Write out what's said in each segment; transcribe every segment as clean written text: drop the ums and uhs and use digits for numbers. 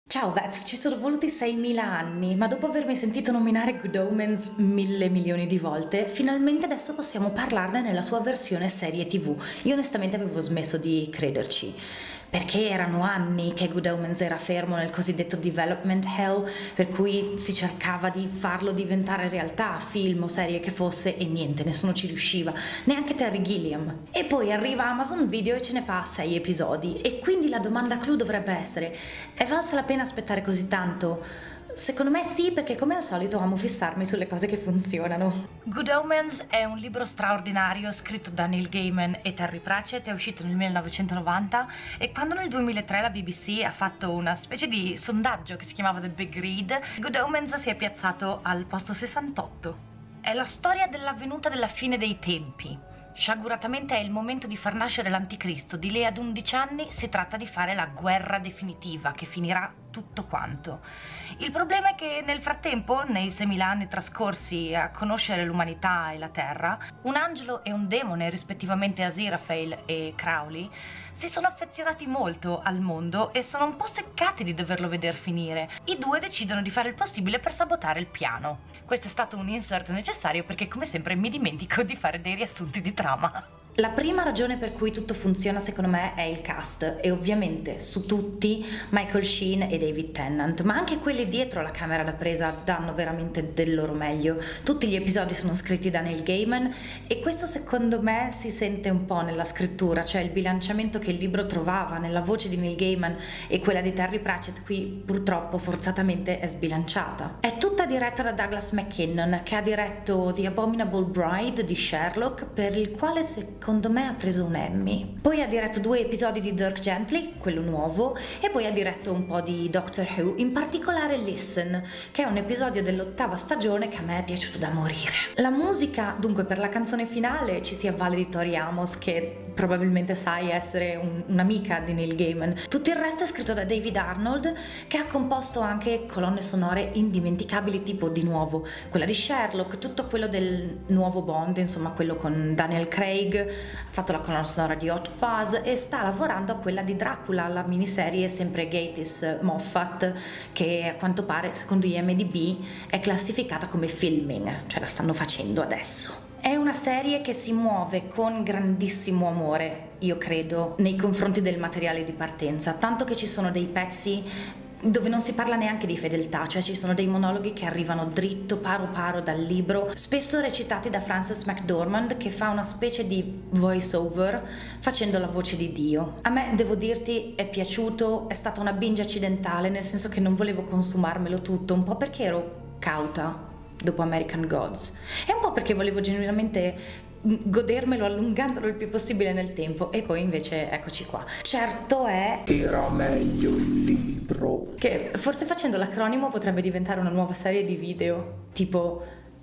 Ciao Vets, ci sono voluti 6.000 anni, ma dopo avermi sentito nominare Good Omens 1.000 milioni di volte, finalmente adesso possiamo parlarne nella sua versione serie TV. Io onestamente avevo smesso di crederci, perché erano anni che Good Omens era fermo nel cosiddetto development hell, per cui si cercava di farlo diventare realtà, film o serie che fosse, e niente, nessuno ci riusciva, neanche Terry Gilliam. E poi arriva Amazon Video e ce ne fa 6 episodi, e quindi la domanda clou dovrebbe essere: è valsa la pena aspettare così tanto? Secondo me sì, perché come al solito amo fissarmi sulle cose che funzionano. Good Omens è un libro straordinario scritto da Neil Gaiman e Terry Pratchett, è uscito nel 1990 e quando nel 2003 la BBC ha fatto una specie di sondaggio che si chiamava The Big Read, Good Omens si è piazzato al posto 68. È la storia dell'avvenuta della fine dei tempi. Sciaguratamente è il momento di far nascere l'anticristo. Di lì ad 11 anni si tratta di fare la guerra definitiva che finirà tutto quanto. Il problema è che nel frattempo, nei 6.000 anni trascorsi a conoscere l'umanità e la Terra, un angelo e un demone, rispettivamente Aziraphale e Crowley, si sono affezionati molto al mondo e sono un po' seccati di doverlo veder finire. I due decidono di fare il possibile per sabotare il piano. Questo è stato un insert necessario perché, come sempre, mi dimentico di fare dei riassunti di trama. La prima ragione per cui tutto funziona secondo me è il cast, e ovviamente su tutti Michael Sheen e David Tennant, ma anche quelli dietro la camera da presa danno veramente del loro meglio. Tutti gli episodi sono scritti da Neil Gaiman e questo secondo me si sente un po' nella scrittura, cioè il bilanciamento che il libro trovava nella voce di Neil Gaiman e quella di Terry Pratchett qui purtroppo forzatamente è sbilanciata. È tutta diretta da Douglas McKinnon, che ha diretto The Abominable Bride di Sherlock, per il quale secondo me ha preso un Emmy. Poi ha diretto 2 episodi di Dirk Gently, quello nuovo, e poi ha diretto un po' di Doctor Who, in particolare Listen, che è un episodio dell'8ª stagione che a me è piaciuto da morire. La musica, dunque, per la canzone finale ci si avvale di Tori Amos, che probabilmente sai essere un'amica di Neil Gaiman. Tutto il resto è scritto da David Arnold, che ha composto anche colonne sonore indimenticabili, tipo di nuovo quella di Sherlock, tutto quello del nuovo Bond, insomma quello con Daniel Craig, ha fatto la colonna sonora di Hot Fuzz e sta lavorando a quella di Dracula, la miniserie sempre Gatiss Moffat, che a quanto pare secondo IMDb è classificata come filming, cioè la stanno facendo adesso. È una serie che si muove con grandissimo amore, io credo, nei confronti del materiale di partenza, tanto che ci sono dei pezzi dove non si parla neanche di fedeltà, cioè ci sono dei monologhi che arrivano dritto paro paro dal libro, spesso recitati da Frances McDormand, che fa una specie di voice over facendo la voce di Dio. A me, devo dirti, è piaciuto, è stata una binge accidentale, nel senso che non volevo consumarmelo tutto, un po' perché ero cauta dopo American Gods e un po' perché volevo genuinamente godermelo allungandolo il più possibile nel tempo, e poi invece eccoci qua. Certo è era meglio il libro, che forse facendo l'acronimo potrebbe diventare una nuova serie di video tipo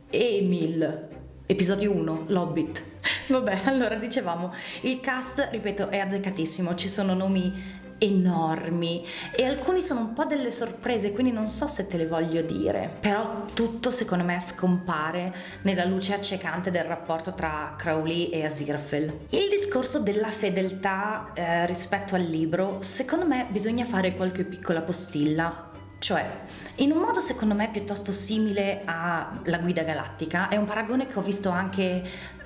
Emil episodio 1 L'Hobbit. Vabbè, allora dicevamo, il cast, ripeto, è azzeccatissimo, ci sono nomi enormi e alcuni sono un po' delle sorprese, quindi non so se te le voglio dire, però tutto secondo me scompare nella luce accecante del rapporto tra Crowley e Aziraphale. Il discorso della fedeltà rispetto al libro, secondo me bisogna fare qualche piccola postilla. Cioè, in un modo secondo me piuttosto simile a La Guida Galattica, è un paragone che ho visto anche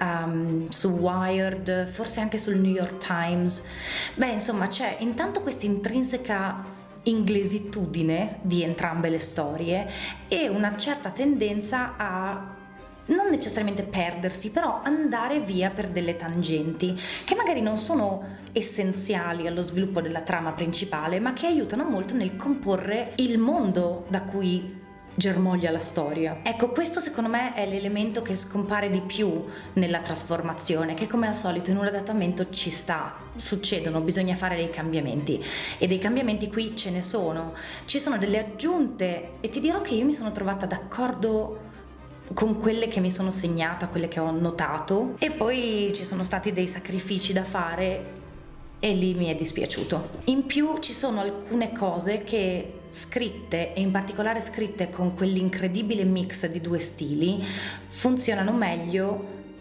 su Wired, forse anche sul New York Times. Beh, insomma, c'è intanto questa intrinseca inglesitudine di entrambe le storie e una certa tendenza a non necessariamente perdersi, però andare via per delle tangenti che magari non sono essenziali allo sviluppo della trama principale, ma che aiutano molto nel comporre il mondo da cui germoglia la storia. Ecco, questo secondo me è l'elemento che scompare di più nella trasformazione, che come al solito in un adattamento ci sta, succedono, bisogna fare dei cambiamenti, e dei cambiamenti qui ce ne sono, ci sono delle aggiunte, e ti dirò che io mi sono trovata d'accordo con quelle che mi sono segnata, quelle che ho notato, e poi ci sono stati dei sacrifici da fare e lì mi è dispiaciuto. In più ci sono alcune cose che scritte, e in particolare scritte con quell'incredibile mix di 2 stili, funzionano meglio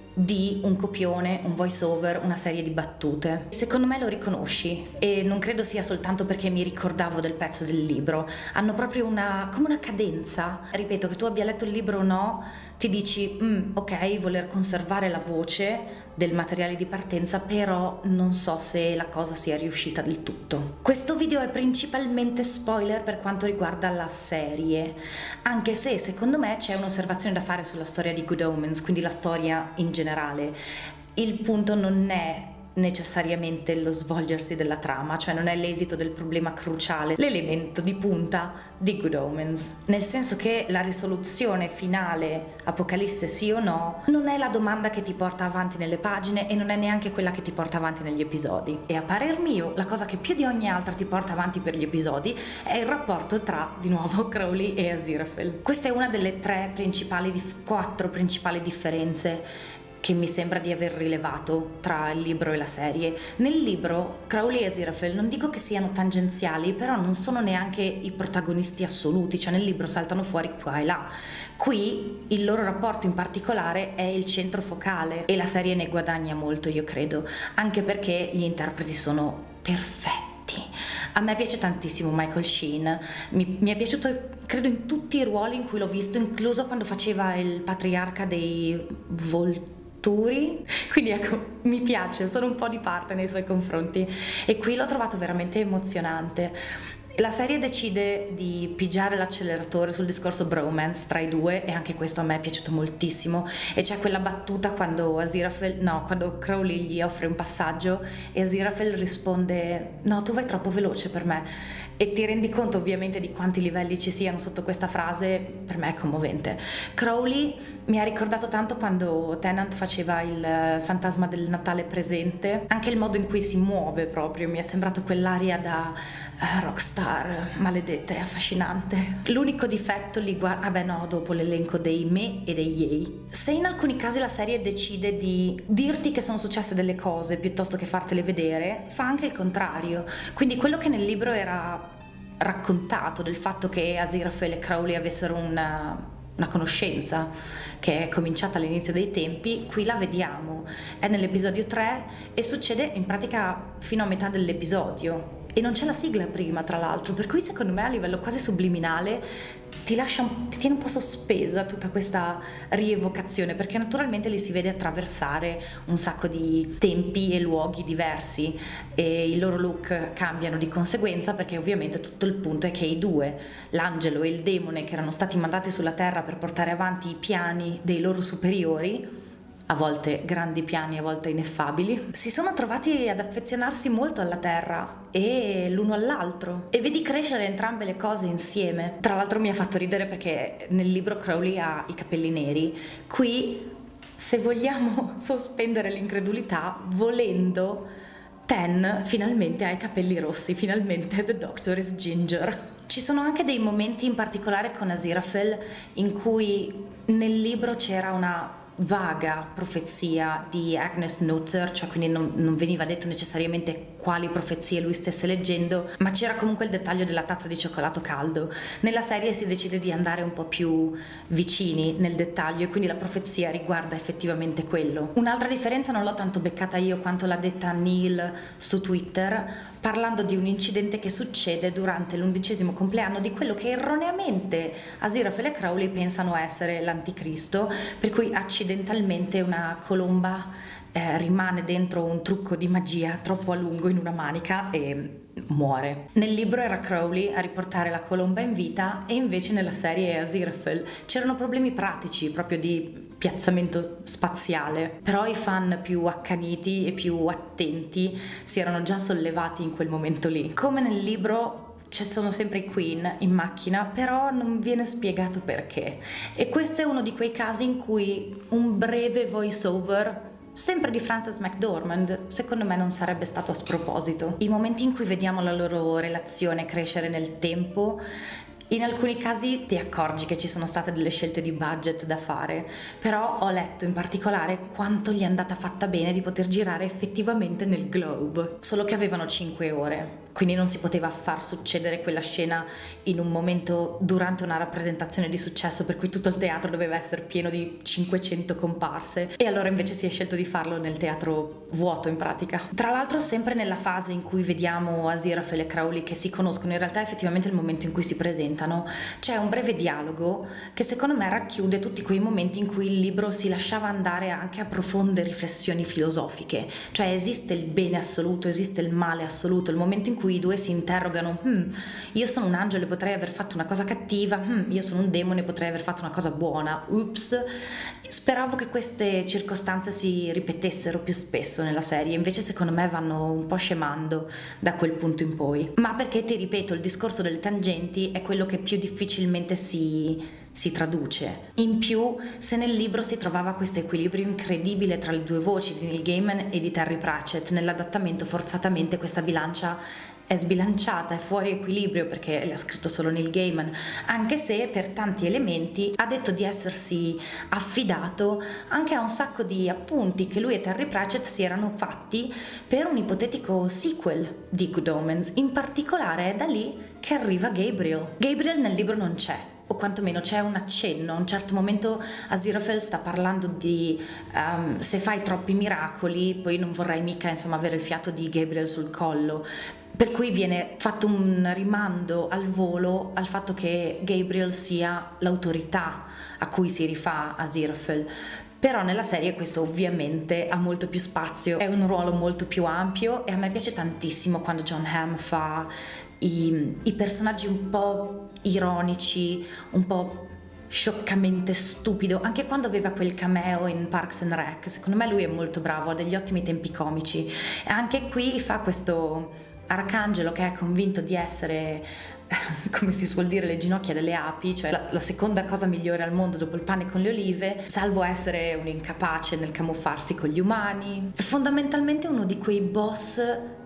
di un copione, un voice over, una serie di battute. Secondo me lo riconosci e non credo sia soltanto perché mi ricordavo del pezzo del libro, hanno proprio come una cadenza. Ripeto, che tu abbia letto il libro o no, ti dici ok, voler conservare la voce del materiale di partenza, però non so se la cosa sia riuscita del tutto. Questo video è principalmente spoiler per quanto riguarda la serie, anche se secondo me c'è un'osservazione da fare sulla storia di Good Omens, quindi la storia in generale. Il punto non è necessariamente lo svolgersi della trama, cioè non è l'esito del problema cruciale, l'elemento di punta di Good Omens, nel senso che la risoluzione finale, Apocalisse sì o no, non è la domanda che ti porta avanti nelle pagine e non è neanche quella che ti porta avanti negli episodi. E a parer mio la cosa che più di ogni altra ti porta avanti per gli episodi è il rapporto tra, di nuovo, Crowley e Aziraphale. Questa è una delle quattro principali differenze che mi sembra di aver rilevato tra il libro e la serie. Nel libro Crowley e Aziraphale non dico che siano tangenziali, però non sono neanche i protagonisti assoluti, cioè nel libro saltano fuori qua e là. Qui il loro rapporto in particolare è il centro focale e la serie ne guadagna molto, io credo, anche perché gli interpreti sono perfetti. A me piace tantissimo Michael Sheen, mi è piaciuto credo in tutti i ruoli in cui l'ho visto, incluso quando faceva il patriarca dei quindi ecco, mi piace, sono un po' di parte nei suoi confronti e qui l'ho trovato veramente emozionante. La serie decide di pigiare l'acceleratore sul discorso bromance tra i due e anche questo a me è piaciuto moltissimo, e c'è quella battuta quando Crowley gli offre un passaggio e Aziraphale risponde no, tu vai troppo veloce per me, e ti rendi conto ovviamente di quanti livelli ci siano sotto questa frase. Per me è commovente. Crowley mi ha ricordato tanto quando Tennant faceva il fantasma del Natale presente, anche il modo in cui si muove proprio mi è sembrato quell'aria da rockstar maledetta e affascinante. L'unico difetto dopo l'elenco dei me e dei yay. Se in alcuni casi la serie decide di dirti che sono successe delle cose piuttosto che fartele vedere, fa anche il contrario. Quindi quello che nel libro era raccontato del fatto che Aziraphale e Crowley avessero una conoscenza che è cominciata all'inizio dei tempi, qui la vediamo, è nell'episodio 3 e succede in pratica fino a metà dell'episodio e non c'è la sigla prima, tra l'altro, per cui secondo me a livello quasi subliminale ti tiene un po' sospesa tutta questa rievocazione, perché naturalmente li si vede attraversare un sacco di tempi e luoghi diversi e i loro look cambiano di conseguenza, perché ovviamente tutto il punto è che i due, l'angelo e il demone, che erano stati mandati sulla terra per portare avanti i piani dei loro superiori, a volte grandi piani, a volte ineffabili, si sono trovati ad affezionarsi molto alla terra e l'uno all'altro, e vedi crescere entrambe le cose insieme. Tra l'altro mi ha fatto ridere perché nel libro Crowley ha i capelli neri, qui, se vogliamo sospendere l'incredulità, volendo, Ten finalmente ha i capelli rossi, finalmente The Doctor is ginger. Ci sono anche dei momenti in particolare con Aziraphale in cui nel libro c'era una vaga profezia di Agnes Nutter, cioè quindi non veniva detto necessariamente quali profezie lui stesse leggendo, ma c'era comunque il dettaglio della tazza di cioccolato caldo. Nella serie si decide di andare un po' più vicini nel dettaglio e quindi la profezia riguarda effettivamente quello. Un'altra differenza non l'ho tanto beccata io quanto l'ha detta Neil su Twitter, parlando di un incidente che succede durante l'11° compleanno di quello che erroneamente Aziraphale e Crowley pensano essere l'anticristo, per cui accidentalmente una colomba rimane dentro un trucco di magia troppo a lungo in una manica e muore. Nel libro era Crowley a riportare la colomba in vita e invece nella serie è Aziraphale. C'erano problemi pratici proprio di piazzamento spaziale, però i fan più accaniti e più attenti si erano già sollevati in quel momento lì. Come nel libro ci sono sempre i Queen in macchina, però non viene spiegato perché, e questo è uno di quei casi in cui un breve voice over sempre di Frances McDormand secondo me non sarebbe stato a sproposito. I momenti in cui vediamo la loro relazione crescere nel tempo In alcuni casi ti accorgi che ci sono state delle scelte di budget da fare, però ho letto in particolare quanto gli è andata fatta bene di poter girare effettivamente nel Globe, solo che avevano 5 ore. Quindi non si poteva far succedere quella scena in un momento durante una rappresentazione di successo per cui tutto il teatro doveva essere pieno di 500 comparse, e allora invece si è scelto di farlo nel teatro vuoto in pratica. Tra l'altro sempre nella fase in cui vediamo Aziraphale e Crowley che si conoscono, in realtà è effettivamente il momento in cui si presentano, c'è un breve dialogo che secondo me racchiude tutti quei momenti in cui il libro si lasciava andare anche a profonde riflessioni filosofiche, cioè esiste il bene assoluto, esiste il male assoluto, il momento in cui i due si interrogano: io sono un angelo e potrei aver fatto una cosa cattiva, io sono un demone e potrei aver fatto una cosa buona, ups. Speravo che queste circostanze si ripetessero più spesso nella serie, invece secondo me vanno un po' scemando da quel punto in poi, ma perché, ti ripeto, il discorso delle tangenti è quello che più difficilmente si traduce. In più, se nel libro si trovava questo equilibrio incredibile tra le due voci di Neil Gaiman e di Terry Pratchett, nell'adattamento forzatamente questa bilancia è sbilanciata, è fuori equilibrio perché l'ha scritto solo Neil Gaiman, anche se per tanti elementi ha detto di essersi affidato anche a un sacco di appunti che lui e Terry Pratchett si erano fatti per un ipotetico sequel di Good Omens. In particolare è da lì che arriva Gabriel. Gabriel nel libro non c'è, o quantomeno c'è un accenno. A un certo momento Aziraphale sta parlando di se fai troppi miracoli poi non vorrai mica avere il fiato di Gabriel sul collo, per cui viene fatto un rimando al volo al fatto che Gabriel sia l'autorità a cui si rifà Aziraphale. Però nella serie questo ovviamente ha molto più spazio, è un ruolo molto più ampio, e a me piace tantissimo quando Jon Hamm fa i personaggi un po' ironici, un po' scioccamente stupido, anche quando aveva quel cameo in Parks and Rec. Secondo me lui è molto bravo, ha degli ottimi tempi comici, e anche qui fa questo arcangelo che è convinto di essere, come si suol dire, le ginocchia delle api, cioè la seconda cosa migliore al mondo dopo il pane con le olive, salvo essere un incapace nel camuffarsi con gli umani. È fondamentalmente uno di quei boss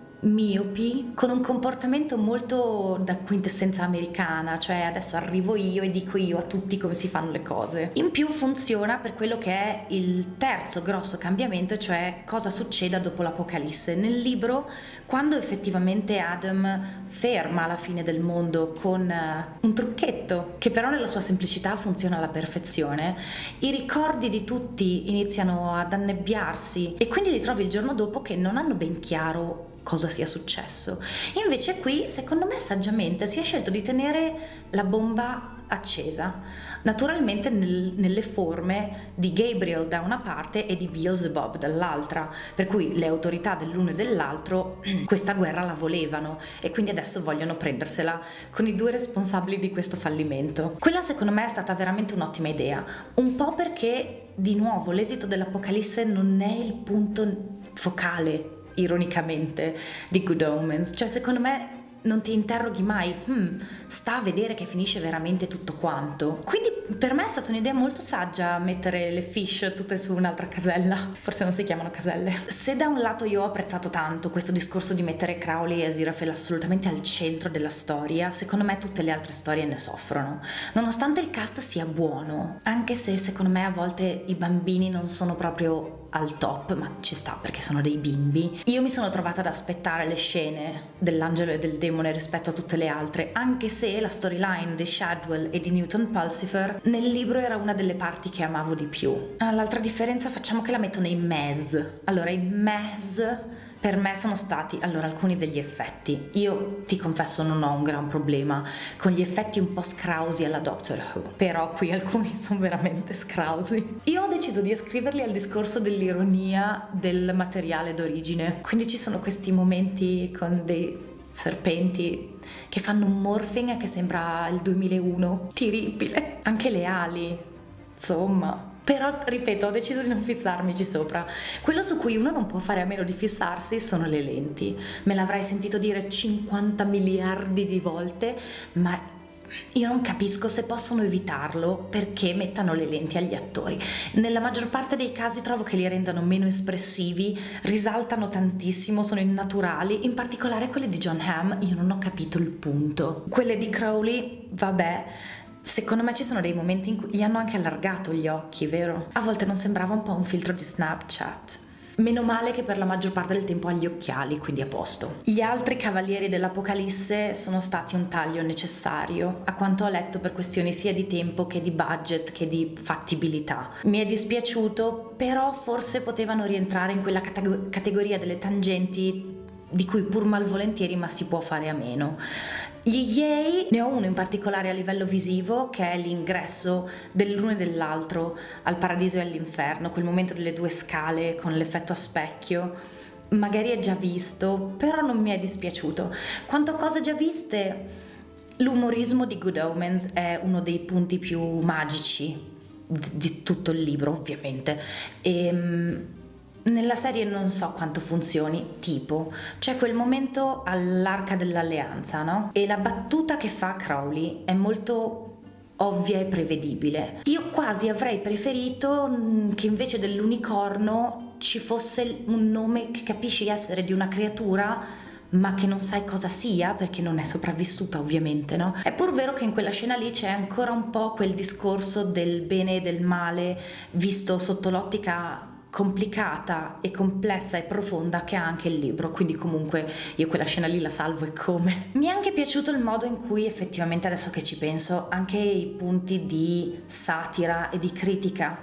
miopi con un comportamento molto da quintessenza americana, cioè adesso arrivo io e dico io a tutti come si fanno le cose. In più funziona per quello che è il terzo grosso cambiamento, cioè cosa succeda dopo l'Apocalisse. Nel libro, quando effettivamente Adam ferma la fine del mondo con un trucchetto che però nella sua semplicità funziona alla perfezione, i ricordi di tutti iniziano ad annebbiarsi e quindi li trovi il giorno dopo che non hanno ben chiaro cosa sia successo. Invece qui, secondo me saggiamente, si è scelto di tenere la bomba accesa, naturalmente nelle forme di Gabriel da una parte e di Beelzebub dall'altra, per cui le autorità dell'uno e dell'altro questa guerra la volevano e quindi adesso vogliono prendersela con i due responsabili di questo fallimento. Quella secondo me è stata veramente un'ottima idea, un po' perché di nuovo l'esito dell'Apocalisse non è il punto focale, ironicamente, di Good Omens. Cioè secondo me non ti interroghi mai, sta a vedere che finisce veramente tutto quanto. Quindi per me è stata un'idea molto saggia mettere le fish tutte su un'altra casella, forse non si chiamano caselle. Se da un lato io ho apprezzato tanto questo discorso di mettere Crowley e Aziraphale assolutamente al centro della storia, secondo me tutte le altre storie ne soffrono, nonostante il cast sia buono, anche se secondo me a volte i bambini non sono proprio al top, ma ci sta perché sono dei bimbi. Io mi sono trovata ad aspettare le scene dell'angelo e del demone rispetto a tutte le altre, anche se la storyline di Shadwell e di Newton Pulsifer nel libro era una delle parti che amavo di più. L'altra differenza facciamo che la metto nei mez. Allora, i mez per me sono stati alcuni degli effetti. Io ti confesso non ho un gran problema con gli effetti un po' scrausi alla Doctor Who, però qui alcuni sono veramente scrausi. Io ho deciso di ascriverli al discorso dell'ironia del materiale d'origine, quindi ci sono questi momenti con dei serpenti che fanno un morphing che sembra il 2001, terribile. Anche le ali, insomma. Però, ripeto, ho deciso di non fissarmici sopra. Quello su cui uno non può fare a meno di fissarsi sono le lenti. Me l'avrai sentito dire 50 miliardi di volte, ma io non capisco se possono evitarlo, perché mettano le lenti agli attori. Nella maggior parte dei casi trovo che li rendano meno espressivi, risaltano tantissimo, sono innaturali, in particolare quelle di Jon Hamm, io non ho capito il punto. Quelle di Crowley, vabbè, secondo me ci sono dei momenti in cui gli hanno anche allargato gli occhi, vero? A volte non sembrava un po' un filtro di Snapchat. Meno male che per la maggior parte del tempo ha gli occhiali, quindi a posto. Gli altri cavalieri dell'Apocalisse sono stati un taglio necessario, a quanto ho letto, per questioni sia di tempo che di budget che di fattibilità. Mi è dispiaciuto, però forse potevano rientrare in quella categoria delle tangenti di cui pur malvolentieri ma si può fare a meno. Gli yay, ne ho uno in particolare a livello visivo, che è l'ingresso dell'uno e dell'altro al paradiso e all'inferno, quel momento delle due scale con l'effetto a specchio. Magari è già visto, però non mi è dispiaciuto. Quanto a cose già viste, l'umorismo di Good Omens è uno dei punti più magici di tutto il libro, ovviamente. Nella serie non so quanto funzioni, tipo c'è quel momento all'Arca dell'Alleanza, no? E la battuta che fa Crowley è molto ovvia e prevedibile. Io quasi avrei preferito che invece dell'unicorno ci fosse un nome che capisci essere di una creatura ma che non sai cosa sia, perché non è sopravvissuta ovviamente, no? È pur vero che in quella scena lì c'è ancora un po' quel discorso del bene e del male visto sotto l'ottica complicata e complessa e profonda che ha anche il libro, quindi comunque io quella scena lì la salvo e come. Mi è anche piaciuto il modo in cui effettivamente, adesso che ci penso, anche i punti di satira e di critica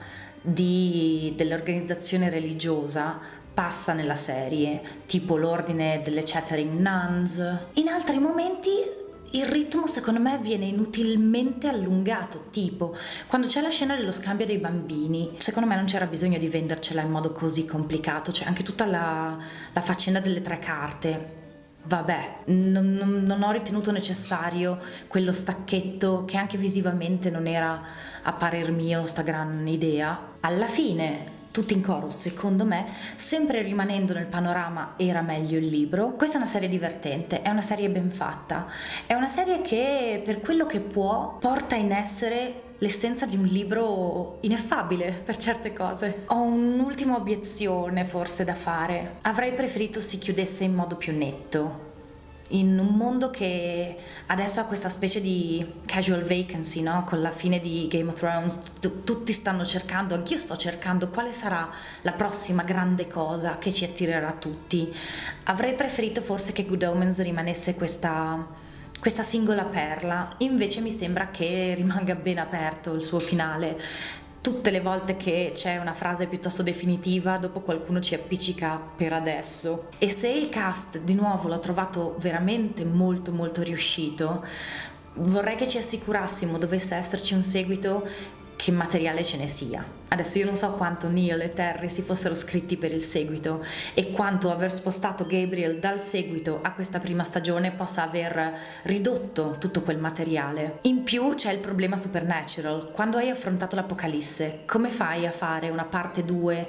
dell'organizzazione religiosa passa nella serie, tipo l'ordine delle Chattering Nuns. In altri momenti il ritmo secondo me viene inutilmente allungato, tipo quando c'è la scena dello scambio dei bambini, secondo me non c'era bisogno di vendercela in modo così complicato, cioè anche tutta la faccenda delle 3 carte. Vabbè, non ho ritenuto necessario quello stacchetto che anche visivamente non era, a parer mio, sta gran idea. Alla fine tutti in coro, secondo me, sempre rimanendo nel panorama era meglio il libro. Questa è una serie divertente, è una serie ben fatta, è una serie che per quello che può porta in essere l'essenza di un libro ineffabile per certe cose. Ho un'ultima obiezione forse da fare. Avrei preferito si chiudesse in modo più netto. In un mondo che adesso ha questa specie di casual vacancy, no? Con la fine di Game of Thrones tutti stanno cercando, anch'io sto cercando quale sarà la prossima grande cosa che ci attirerà tutti. Avrei preferito forse che Good Omens rimanesse questa singola perla, invece mi sembra che rimanga ben aperto il suo finale. Tutte le volte che c'è una frase piuttosto definitiva, dopo qualcuno ci appiccica per adesso. E se il cast di nuovo l'ho trovato veramente molto molto riuscito, vorrei che ci assicurassimo, dovesse esserci un seguito, che materiale ce ne sia. Adesso io non so quanto Neil e Terry si fossero scritti per il seguito e quanto aver spostato Gabriel dal seguito a questa prima stagione possa aver ridotto tutto quel materiale. In più c'è il problema Supernatural. Quando hai affrontato l'Apocalisse, come fai a fare una parte 2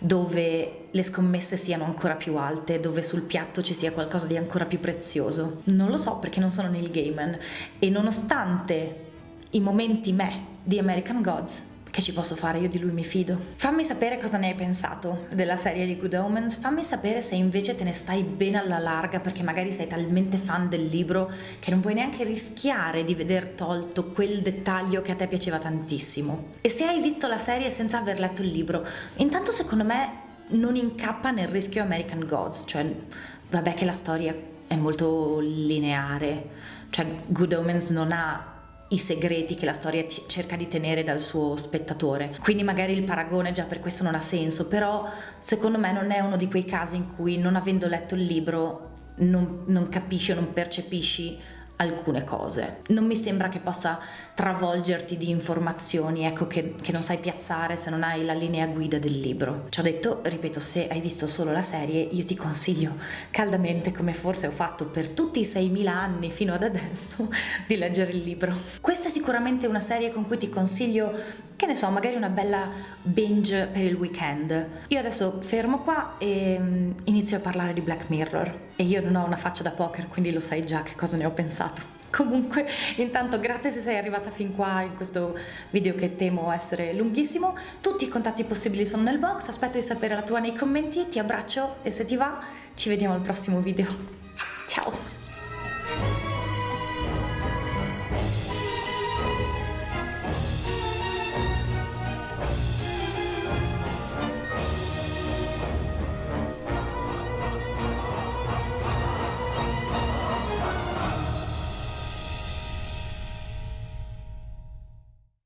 dove le scommesse siano ancora più alte, dove sul piatto ci sia qualcosa di ancora più prezioso? Non lo so, perché non sono Neil Gaiman e nonostante i momenti di American Gods, che ci posso fare, io di lui mi fido. Fammi sapere cosa ne hai pensato della serie di Good Omens, fammi sapere se invece te ne stai bene alla larga perché magari sei talmente fan del libro che non vuoi neanche rischiare di veder tolto quel dettaglio che a te piaceva tantissimo. E se hai visto la serie senza aver letto il libro, intanto secondo me non incappa nel rischio American Gods, cioè vabbè che la storia è molto lineare, cioè Good Omens non ha i segreti che la storia cerca di tenere dal suo spettatore, quindi magari il paragone già per questo non ha senso, però secondo me non è uno di quei casi in cui non avendo letto il libro non capisci o non percepisci alcune cose. Non mi sembra che possa travolgerti di informazioni, ecco, che non sai piazzare se non hai la linea guida del libro. Ci ho detto, ripeto, se hai visto solo la serie, io ti consiglio caldamente, come forse ho fatto per tutti i 6.000 anni fino ad adesso, di leggere il libro. Questa è sicuramente una serie con cui ti consiglio, che ne so, magari una bella binge per il weekend. Io adesso fermo qua e inizio a parlare di Black Mirror. E io non ho una faccia da poker, quindi lo sai già che cosa ne ho pensato. Comunque, intanto grazie se sei arrivata fin qua in questo video che temo essere lunghissimo. Tutti i contatti possibili sono nel box, aspetto di sapere la tua nei commenti, ti abbraccio e se ti va ci vediamo al prossimo video. Ciao!